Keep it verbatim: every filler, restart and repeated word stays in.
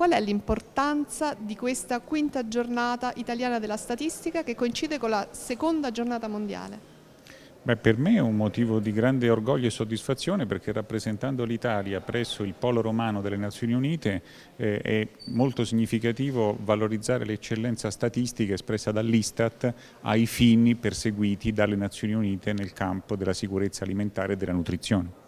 qual è l'importanza di questa quinta giornata italiana della statistica che coincide con la seconda giornata mondiale? Beh, per me è un motivo di grande orgoglio e soddisfazione perché rappresentando l'Italia presso il Polo Romano delle Nazioni Unite eh, è molto significativo valorizzare l'eccellenza statistica espressa dall'Istat ai fini perseguiti dalle Nazioni Unite nel campo della sicurezza alimentare e della nutrizione.